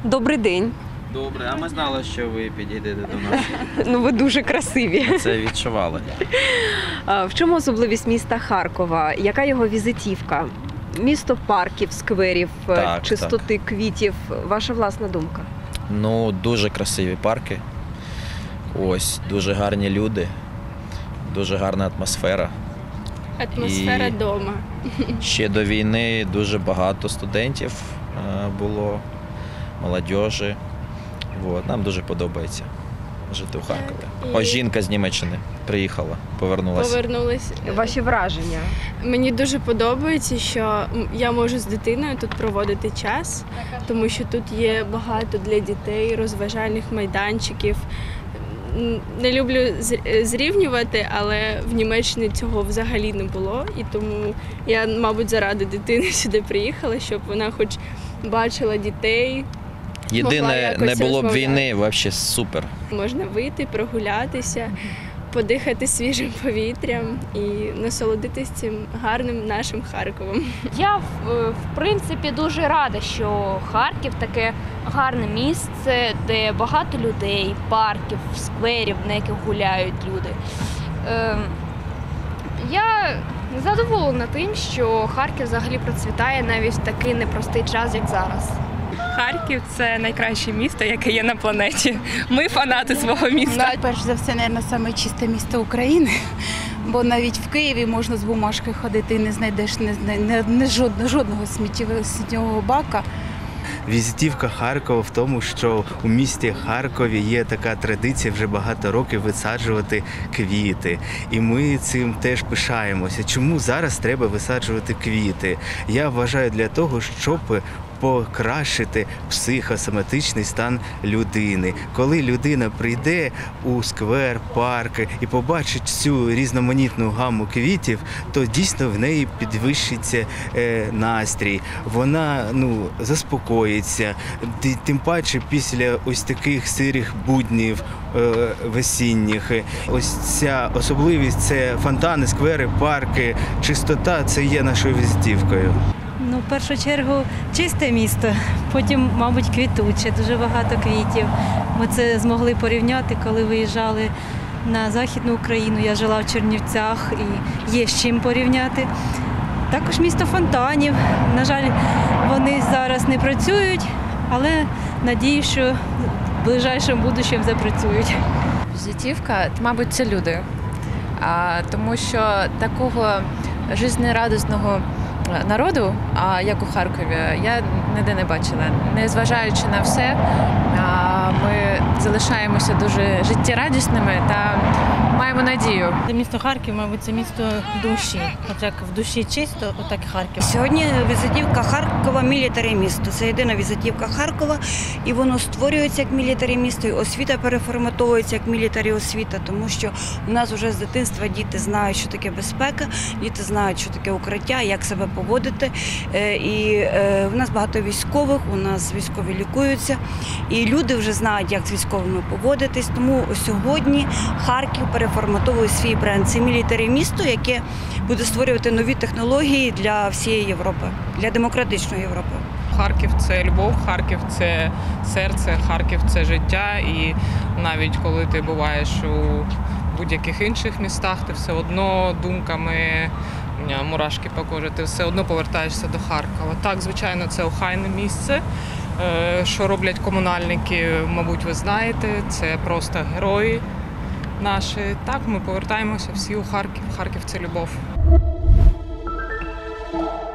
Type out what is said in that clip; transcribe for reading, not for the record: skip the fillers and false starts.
Добрий день. Добре, а ми знали, що ви підійдете до нас. Ну, ви дуже красиві. Ми це відчували. В чому особливість міста Харкова? Яка його візитівка? Місто парків, скверів, Так, чистоти квітів. Ваша власна думка? Ну, дуже красиві парки. Ось, дуже гарні люди, дуже гарна атмосфера. Атмосфера дома. Ще до війни дуже багато студентів було, молодіжі. Нам дуже подобається жити в Харкові. Ось жінка з Німеччини приїхала, повернулася. Ваші враження? Мені дуже подобається, що я можу з дитиною тут проводити час, тому що тут є багато для дітей розважальних майданчиків. Не люблю зрівнювати, але в Німеччині цього взагалі не було. І тому я, мабуть, заради дитини сюди приїхала, щоб вона хоч бачила дітей. Єдине, не було б війни, взагалі супер. Можна вийти, прогулятися, подихати свіжим повітрям і насолодитись цим гарним нашим Харковом. Я, в принципі, дуже рада, що Харків таке гарне місце, де багато людей, парків, скверів, на яких гуляють люди. Я задоволена тим, що Харків взагалі процвітає навіть в такий непростий час, як зараз. Харків – це найкраще місто, яке є на планеті. Ми фанати свого міста. Перш за все, мабуть, саме чисте місто України, бо навіть в Києві можна з бумажкою ходити і не знайдеш жодного сміттєвого бака. Візитівка Харкова в тому, що у місті Харкові є така традиція вже багато років висаджувати квіти. І ми цим теж пишаємося. Чому зараз треба висаджувати квіти? Я вважаю для того, щоб покращити психосоматичний стан людини. Коли людина прийде у сквер, парк і побачить цю різноманітну гаму квітів, то дійсно в неї підвищиться настрій. Вона заспокоїться. Тим паче після ось таких сирих буднів весінніх. Ось ця особливість – це фонтани, сквери, парки, чистота – це є нашою візитівкою. В першу чергу чисте місто, потім, мабуть, квітуче, дуже багато квітів. Ми це змогли порівняти, коли виїжджали на Західну Україну. Я жила в Чернівцях і є з чим порівняти. Також місто фонтанів. На жаль, вони зараз не працюють, але надіюсь, що в ближайшому будущому запрацюють. Візитівка, мабуть, це люди. Тому що такого життєрадісного народу, як у Харкові, я ніде не бачила. Незважаючи на все, ми залишаємося дуже життєрадісними та маємо надію. Місто Харків, мабуть, це місто душі. От як в душі чисто, отак і Харків. Сьогодні візитівка Харкова – мілітарі місто. Це єдина візитівка Харкова, і воно створюється як мілітарі місто, і освіта переформатовується як мілітарі освіта, тому що у нас вже з дитинства діти знають, що таке безпека, діти знають, що таке укриття, як себе поводити. І у нас багато військових, у нас військові лікуються, і люди вже знають, як з військовими поводитись. Тому сьогодні Харків переформатовує свій бренд. Це мілітарі місто, яке буде створювати нові технології для всієї Європи, для демократичної Європи. Харків – це любов, Харків – це серце, Харків – це життя. І навіть коли ти буваєш у будь-яких інших містах, ти все одно думками, мурашки по кожі, ти все одно повертаєшся до Харкова. Так, звичайно, це охайне місце. Що роблять комунальники, мабуть, ви знаєте, це просто герої наші. Так, ми повертаємося всі у Харків. Харків – це любов.